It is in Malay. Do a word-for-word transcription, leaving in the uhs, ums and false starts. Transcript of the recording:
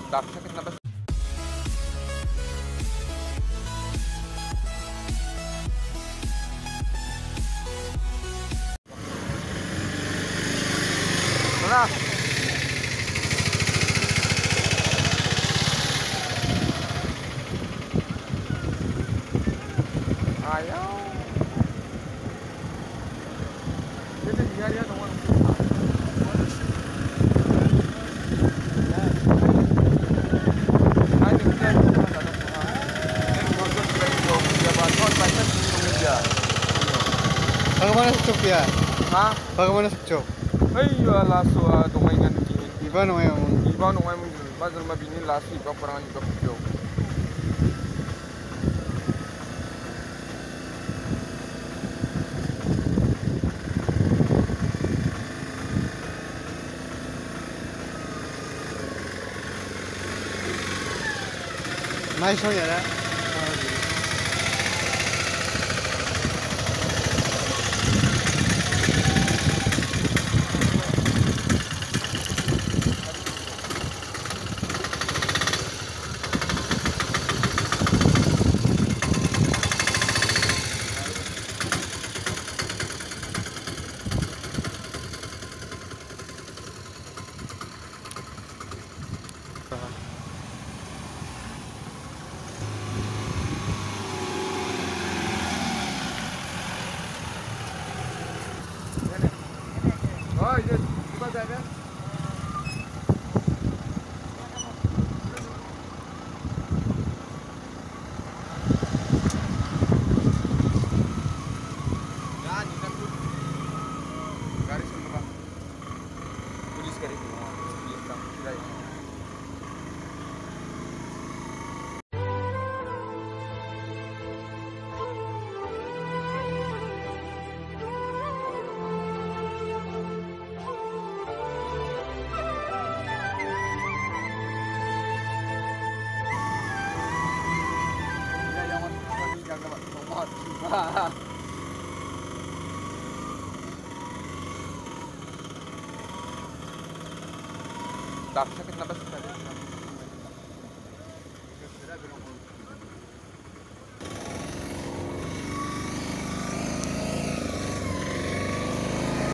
Tak, sakit na ba? Mana? Ayaw. Jadi dia dia nomor. Bagaimana sekcok dia? Ha? Bagaimana sekcok? Hey, laso dongay nga dito. Iba no ngayon. Iba nung ngayon bazal mabini laso iba parang iba video. May show ya na. Oh, yes. Buka saya. Ya, kita tuh garis berapa? Tulis garis berapa? Tulis kamu sudah ya. Tak, sakit na ba sa